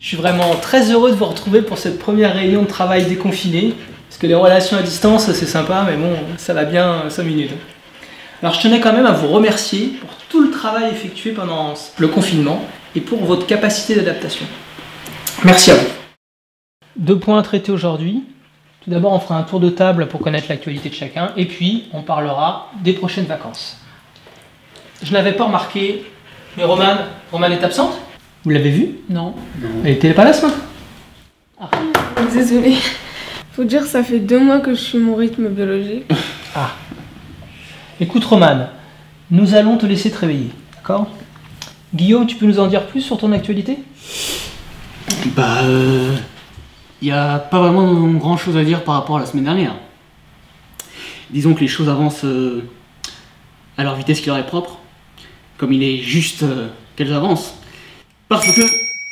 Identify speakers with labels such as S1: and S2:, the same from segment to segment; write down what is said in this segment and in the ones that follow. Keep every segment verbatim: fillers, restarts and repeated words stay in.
S1: Je suis vraiment très heureux de vous retrouver pour cette première réunion de travail déconfinée, parce que les relations à distance c'est sympa, mais bon, ça va bien cinq minutes. Alors je tenais quand même à vous remercier pour tout le travail effectué pendant le confinement et pour votre capacité d'adaptation. Merci à vous. Deux points à traiter aujourd'hui. Tout d'abord, on fera un tour de table pour connaître l'actualité de chacun, et puis on parlera des prochaines vacances. Je n'avais pas remarqué, mais Romane, Romane est absente? Vous l'avez vue?
S2: Non.
S1: Non. Elle était pas là ce matin?
S2: Ah. Désolée. Faut dire, ça fait deux mois que je suis mon rythme biologique.
S1: Ah. Écoute Romane, nous allons te laisser te réveiller, d'accord? Guillaume, tu peux nous en dire plus sur ton actualité?
S3: Bah, euh... il n'y a pas vraiment grand chose à dire par rapport à la semaine dernière. Disons que les choses avancent euh, à leur vitesse qui leur est propre, comme il est juste euh, qu'elles avancent. Parce que...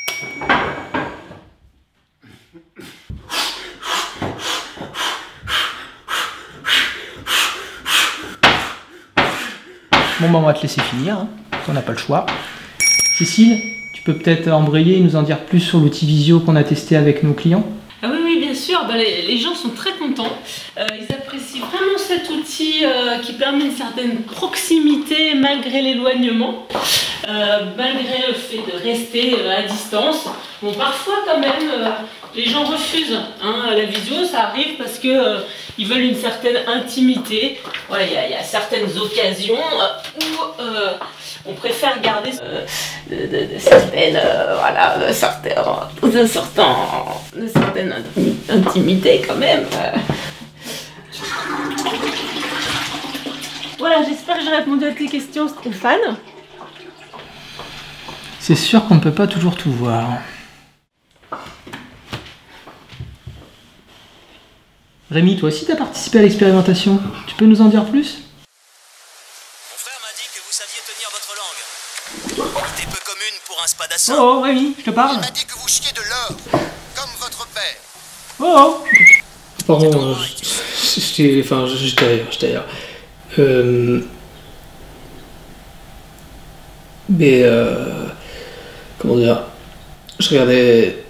S1: Bon bah on va te laisser finir, hein. On n'a pas le choix. Cécile, tu peux peut-être embrayer et nous en dire plus sur l'outil Visio qu'on a testé avec nos clients?
S4: Ah oui, oui, bien sûr, ben, les, les gens sont très contents. Euh, ils apprécient vraiment cet outil euh, qui permet une certaine proximité malgré l'éloignement, euh, malgré le fait de rester euh, à distance. Bon, parfois quand même, euh, les gens refusent hein, la visio, ça arrive parce que euh, ils veulent une certaine intimité. Voilà, il y, y a certaines occasions euh, où euh, on préfère garder euh, de, de, de certaines, euh, voilà, de certaines, de certains, de certaines intimités quand même. Voilà, j'espère que j'ai répondu à tes questions, Stéphane.
S1: C'est sûr qu'on ne peut pas toujours tout voir. Rémi, toi aussi tu as participé à l'expérimentation. Tu peux nous en dire plus?
S5: Mon frère m'a dit que vous saviez tenir votre langue. Était peu commune pour un spadassin.
S1: Oh, oh Rémi, je te parle.
S5: Il m'a dit que vous chiez de l'or, comme votre père.
S1: Oh, oh.
S6: Pardon, j'étais enfin, j'étais ailleurs, j'étais ailleurs. Euh... Mais euh... comment dire? Je regardais...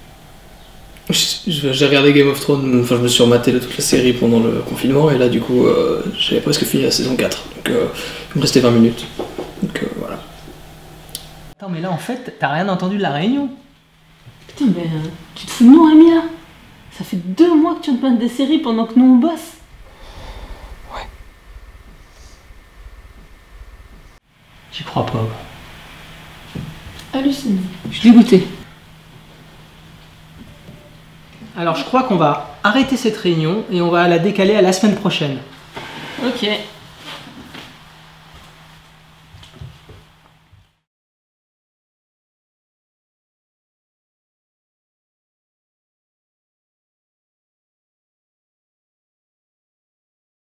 S6: J'ai regardé Game of Thrones, enfin je me suis rematé de toute la série pendant le confinement et là du coup euh, j'avais presque fini la saison quatre, donc euh, il me restait vingt minutes, donc euh, voilà.
S1: Attends mais là en fait t'as rien entendu de la réunion?
S4: Putain mais euh, tu te fous de nous Rémi là? Ça fait deux mois que tu nous parles des séries pendant que nous on bosse.
S1: Ouais. J'y crois pas.
S4: Halluciné.
S1: Je suis dégoûté. Alors je crois qu'on va arrêter cette réunion et on va la décaler à la semaine prochaine.
S4: Ok.